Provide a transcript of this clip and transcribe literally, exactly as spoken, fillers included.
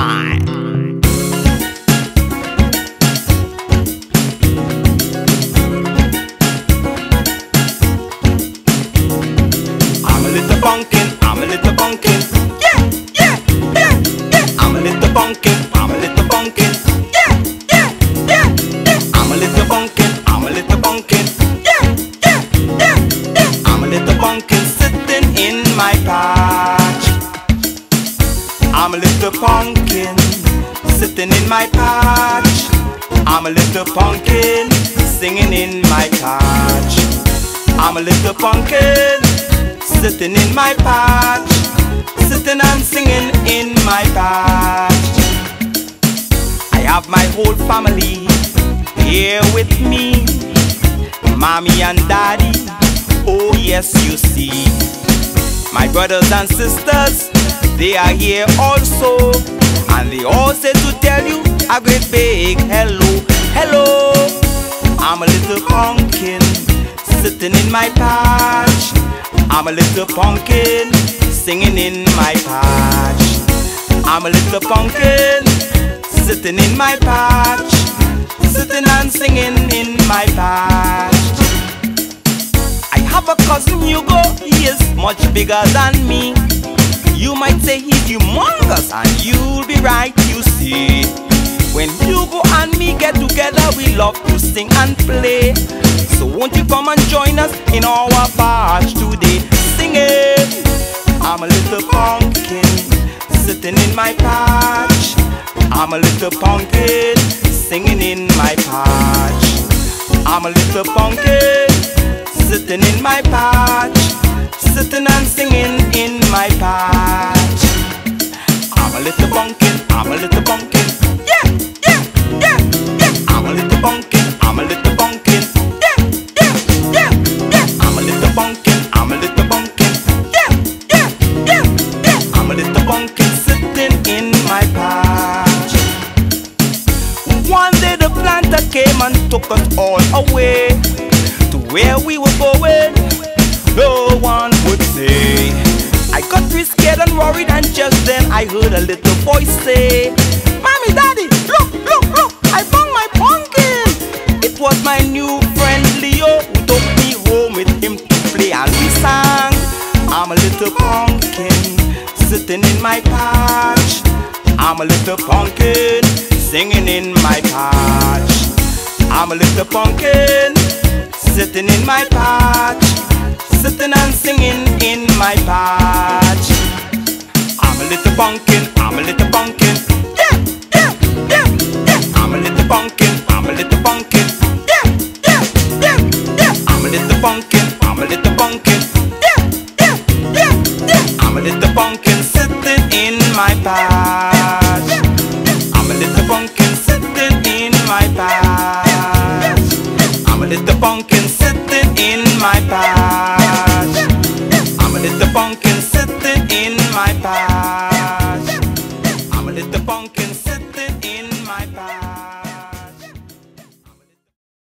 I. I'm a little pumpkin, I'm a little pumpkin. Yeah, yeah, yeah, yeah. I'm a little pumpkin, I'm a little pumpkin. Yeah, yeah, yeah, yeah. I'm a little pumpkin, I'm a little pumpkin. Yeah, yeah, yeah, yeah. I'm a little pumpkin sitting in my patch. I'm a little pumpkin sitting in my patch. I'm a little pumpkin singing in my patch. I'm a little pumpkin sitting in my patch, sitting and singing in my patch. I have my whole family here with me, mommy and daddy, oh yes you see. My brothers and sisters, they are here also, and they all say to tell you a great big hello, hello. I'm a little pumpkin sitting in my patch. I'm a little pumpkin singing in my patch. I'm a little pumpkin sitting in my patch, sitting and singing in my patch. I have a cousin Hugo, he is much bigger than me. You might say he's humongous, and you'll be right, you see. When Hugo and me get together, we love to sing and play. So won't you come and join us in our patch today, singing. I'm a little pumpkin sitting in my patch. I'm a little pumpkin singing in my patch. I'm a little pumpkin sitting in my patch, sitting and singing in my patch. I'm a little pumpkin, I'm a little pumpkin. Yeah, yeah, yeah, yeah. I'm a little pumpkin, I'm a little pumpkin. Yeah, yeah, yeah, yeah. I'm a little pumpkin, I'm a little pumpkin. Yeah, yeah, yeah, yeah. I'm a little pumpkin sitting in my patch. One day the planter came and took us all away to where we were going. No one would say. I got really scared and worried, and just then I heard a little voice say, Mommy, Daddy, look, look, look, I found my pumpkin. It was my new friend Leo who took me home with him to play, and we sang. I'm a little pumpkin sitting in my patch. I'm a little pumpkin singing in my patch. I'm a little pumpkin sitting in my patch, sitting and singing in my patch. I'm a little pumpkin, I'm a little pumpkin. Yeah, yeah, yeah, yeah. I'm a little pumpkin, I'm a little pumpkin. Yeah, yeah, yeah, yeah. I'm a little pumpkin, I'm a little pumpkin. Yeah, yeah, yeah, yeah. I'm a little pumpkin sitting in my patch.